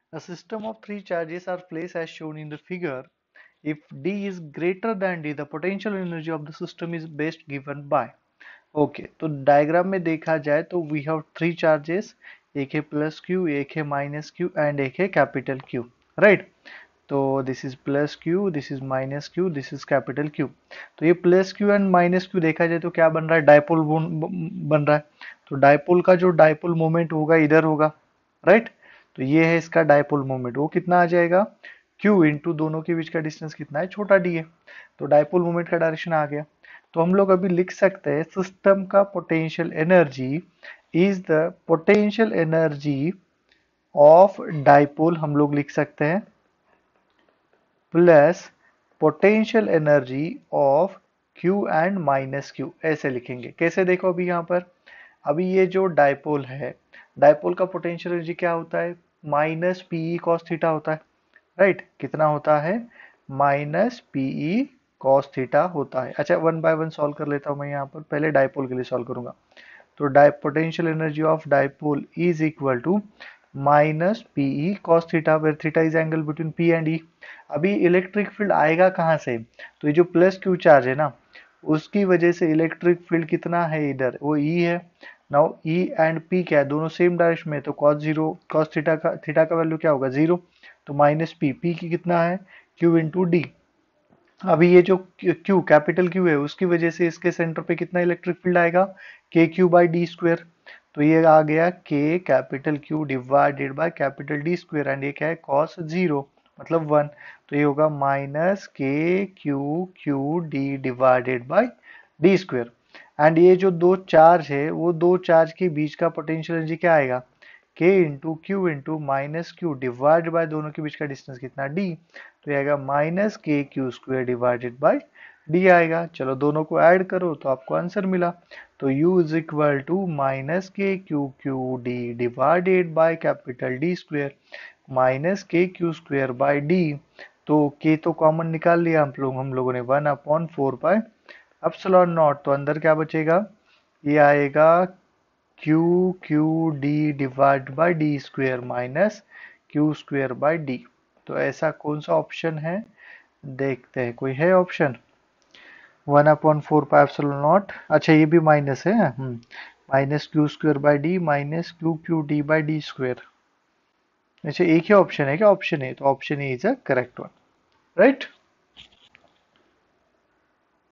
A system of three charges are placed as shown in the figure. If D is greater than D, the potential energy of the system is best given by. Okay तो diagram में देखा जाए तो we have three charges, एक है plus Q, एक है minus Q and एक है कैपिटल क्यू, राइट। तो this is plus Q, this is minus Q, this is capital Q. तो ये plus Q and minus Q देखा जाए तो क्या बन रहा है, डायपोल बन रहा है। तो डायपोल का जो डायपोल मोमेंट होगा इधर होगा, राइट। तो ये है इसका डायपोल मोमेंट, वो कितना आ जाएगा, क्यू इंटू दोनों के बीच का डिस्टेंस कितना है, छोटा डी है। तो डायपोल मोमेंट का डायरेक्शन आ गया। तो हम लोग अभी लिख सकते हैं सिस्टम का potential energy is the potential energy of dipole, हम लोग लिख सकते हैं plus potential energy of Q and minus Q, ऐसे लिखेंगे। कैसे, देखो अभी यहाँ पर, अभी ये जो डायपोल है, डायपोल का पोटेंशियल एनर्जी क्या होता है, माइनस पीई कॉस थीटा होता है, राइट। कितना होता है, माइनस पीई कॉस थीटा होता है। अच्छा, वन बाय वन सॉल्व कर लेता हूँ मैं यहाँ पर, पहले डायपोल के लिए सॉल्व करूंगा। तो potential energy of dipole is equal to minus P E cos theta, where theta is angle between P and E. अभी इलेक्ट्रिक फील्ड आएगा कहाँ से, तो ये जो प्लस क्यू चार्ज है ना, उसकी वजह से इलेक्ट्रिक फील्ड कितना है इधर, वो ई है। नाउ ई एंड पी क्या है, दोनों सेम डायरेक्शन में, तो कॉस जीरो, कॉस थीटा का वैल्यू क्या होगा, जीरो। तो माइनस पी, पी की कितना है, क्यू इंटू डी। अभी ये जो क्यू कैपिटल क्यू है, उसकी वजह से इसके सेंटर पे कितना इलेक्ट्रिक फील्ड आएगा, के क्यू बाई डी स्क्वेयर। तो ये आ गया K capital Q divided by capital D square, and ये क्या है, कॉस जीरो, मतलब वन। तो ये होगा minus K Q Q D divided by D square. And ये जो दो चार्ज है, वो दो चार्ज के बीच का पोटेंशियल एनर्जी क्या आएगा, K into Q into minus Q divide by दोनों के बीच का डिस्टेंस कितना, डी। तो ये आएगा minus K Q square divided by D आएगा। चलो दोनों को ऐड करो तो आपको आंसर मिला। तो u is equal to minus K Q Q D divided by capital D square minus K Q square by D. तो k तो कॉमन निकाल लिया हम लोगों ने, 1/4 पाई एप्सिलॉन नॉट। तो अंदर क्या बचेगा, ये आएगा Q Q D divide by D square minus Q square by D. तो ऐसा कौन सा ऑप्शन है, देखते हैं, कोई है ऑप्शन, 1/4 पाई एप्सिलॉन नॉट। अच्छा ये भी माइनस है, minus Q square by D minus Q Q D by D square. अच्छा एक ही ऑप्शन है क्या, ऑप्शन ए, तो option A is a correct one, right.